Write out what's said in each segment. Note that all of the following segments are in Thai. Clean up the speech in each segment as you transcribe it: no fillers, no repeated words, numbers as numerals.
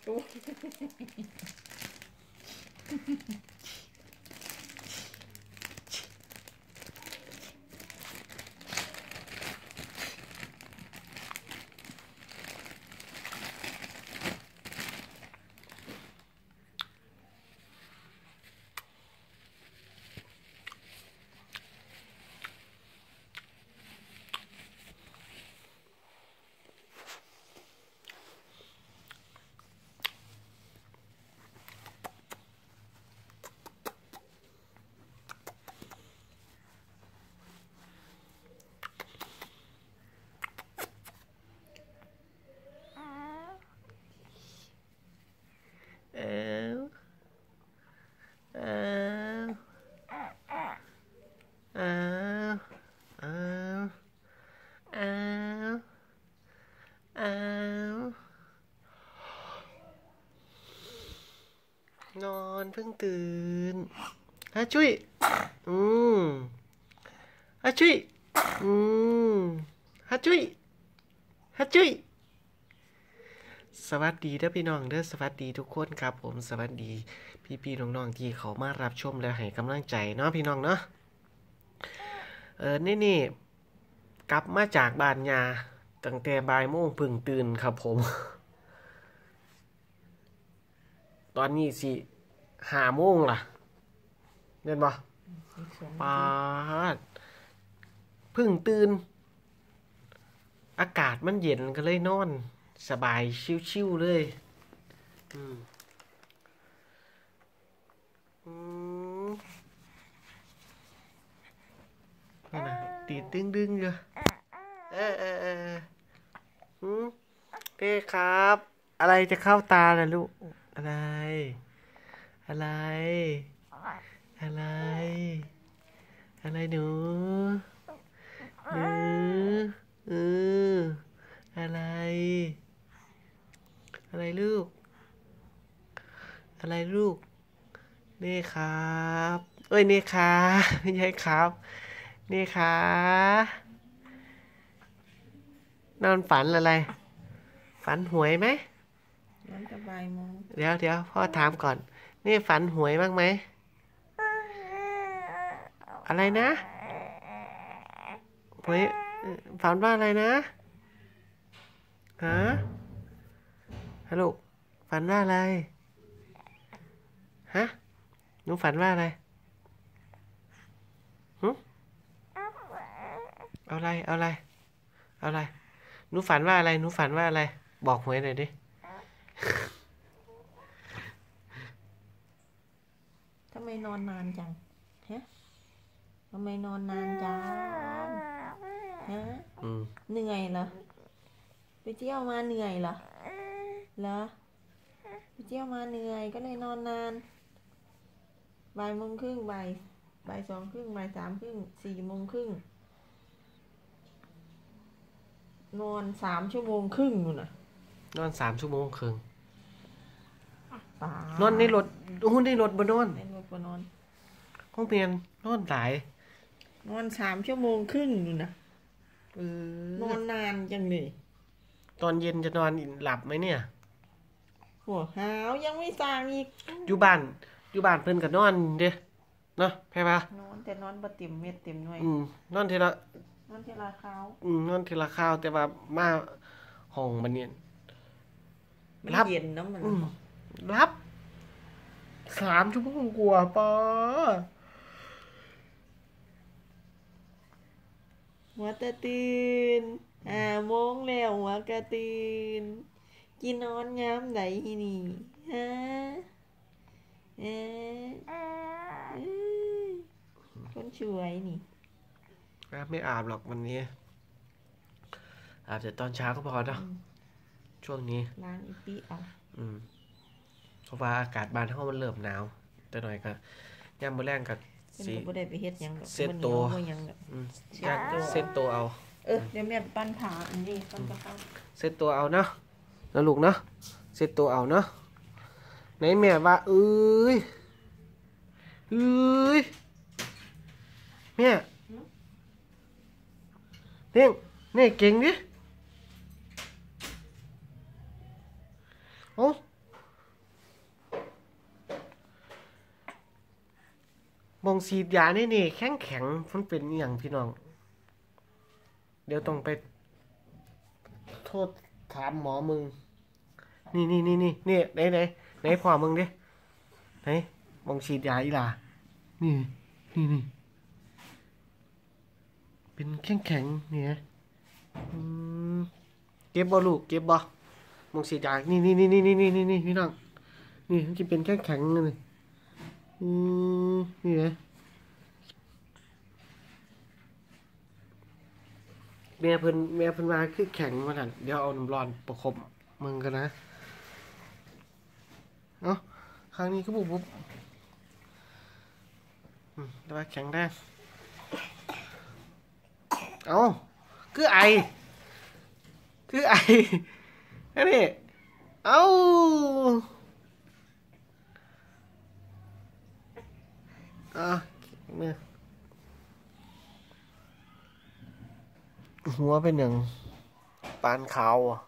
นอนเพิ่งตื่นฮะจุ้ยฮะจุ้ยฮะจุ้ยฮะจุ้ยสวัสดีเด้อพี่น้องเด้อสวัสดีทุกคนครับผมสวัสดีพี่ๆน้องๆที่เขามารับชมและให้กำลังใจเนาะพี่น้องเนาะนี่กลับมาจากบ้านยาตั้งแต่บ่ายโมงเพิ่งตื่นครับผมตอนนี้สิ5 โมงล่ะเห็นบ่ปาดเพิ่งตื่นอากาศมันเย็นก็เลยนอนสบายชิวๆเลยนั่นน่ะตีดึงอยู่เป้ครับอะไรจะเข้าตาล่ะลูกอะไรอะไรหนูอะไรลูกนี่ครับเอ้ยนี่ค่ะไม่ใช่ครับนี่ค่ะนอนฝันอะไรฝันหวยไหมนอนสบายมั้งเดี๋ยวพ่อถามก่อนนี่ฝันหวยบ้างไหมอะไรนะหวยฝันว่าอะไรนะฮะฮัลโหลฝันว่าอะไรฮะหนูฝันว่าอะไรเอาอะไรหนูฝันว่าอะไรบอกหวยหน่อยดิทำไมนอนนานจังฮะทำไมนอนนานจังฮะเหนื่อยเหรอไปเที่ยวมาเหนื่อยเหรอไปเที่ยวมาเหนื่อยก็เลยนอนนานบ่าย 1:30บ่าย 2:30บ่าย 3:30 4:30นอน3 ชั่วโมงครึ่งนู่นน่ะนอน3 ชั่วโมงครึ่งนอนในรถในรถบ่นอนห้องเปลี่ยนนอนหลายนอน3 ชั่วโมงครึ่งนู่นน่ะนอนนานจังเลยตอนเย็นจะนอนหลับไหมเนี่ยหัวหาวยังไม่สร้างอีกอยู่บ้านเพิ่นก็นอนเด้เนาะใช่ปะนอนแต่นอนบ่เต็มเม็ดเต็มหน่วยนอนทีละคราวนอนทีละคราวแต่ว่ามาห้องมันเนี่ยรับเย็นน้ำมันรับ3 ชั่วโมงกว่าปอหัวตะตีน5 โมงแล้วหัวกะตีนกินนอนยามใดนี่ฮะคนช่วยนี่ไม่อาบหรอกวันนี้อาบแต่ตอนเช้าก็พอเนาะช่วงนี้ล้างอีปีเอาเพราะว่าอากาศบ้านเฮามันเริ่มหนาวแต่หน่อยก็ยามมื้อแลงก็สิบ่ได้ไปเฮ็ดหยังดอกเซ็ตโตเซ็ตโตเอาเดี๋ยวแม่ปั้นผาอันนี้ปั้นกะเพราเซ็ตตัวเอาเนาะแล้วลูกเนาะเซ็ตตัวเอาเนาะไหนแม่ว่าแม่เนี่ยเก่งดิโอ้งฉีดยานี่แข็งแข็งมันเป็นอย่างพี่น้องเดี๋ยวต้องไปโทษถามหมอมึงนี่ไหนพ่อมึงดิไหนมองฉีดยาอีหล่านี่เป็นแข็งเนี่ยเก็บบ่ลูกเก็บบ่มองฉีดยานี่พี่น้องนี่มันจะเป็นแข็งเลยนี่นะแม่เพิ่นมาคือแข็งมาสั่นเดี๋ยวเอาน้ำร้อนประคบมึงกันนะเอ้าครั้งนี้ก็บุบแต่ว่าแข็งได้เอ้าคือไออันนี้เอ้าเนี่ยหัวเป็นอย่างปานขาวอ่ะ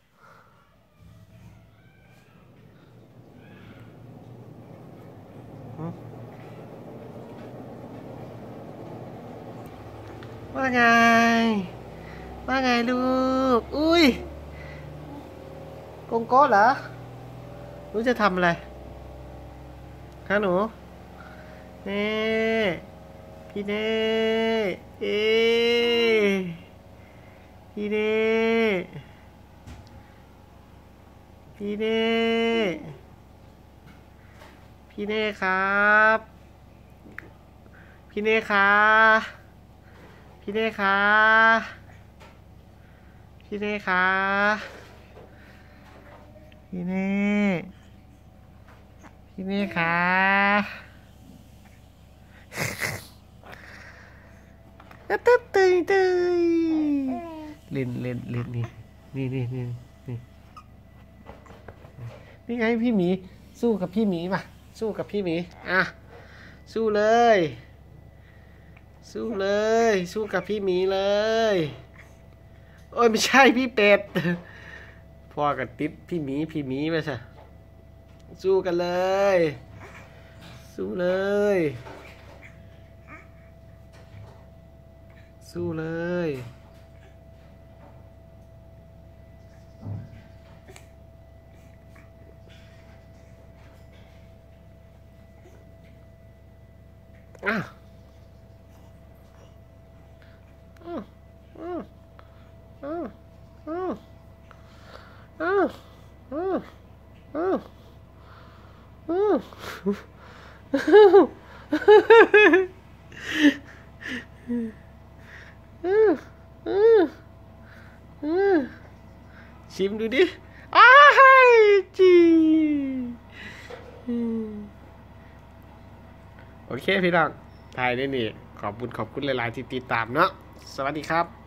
ว่าไงลูกอุ้ยโกงโก้เหรอรู้จะทำอะไรฮะหนูเน่พี่เน่พี่เน่ครับพี่เน่ค่ะพี่เน่ค่ะตึ๊บเล่นนี่ไงพี่หมีสู้กับพี่หมีป่ะสู้กับพี่หมีอ่ะสู้เลยสู้กับพี่หมีเลยโอ้ยไม่ใช่พี่เป็ดพ่อกับติดพี่หมีไปซะสู้กันเลยอ่ะชิมดูดิอ้ายจีโอเคพี่น้องถ่ายได้นี่ขอบคุณหลายๆที่ติดตามเนาะสวัสดีครับ